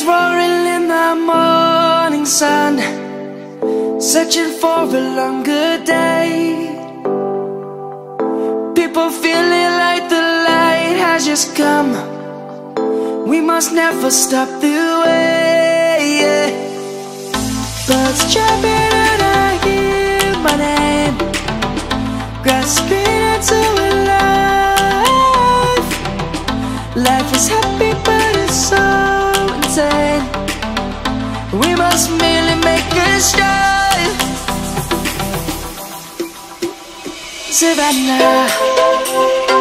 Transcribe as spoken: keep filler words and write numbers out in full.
roaring in the morning sun, searching for a longer day. People feeling like the light has just come. We must never stop the way, yeah. Birds chirping and I hear my name, grasping into a life. Life is happy but it's so insane. We must merely make a start. Savannah.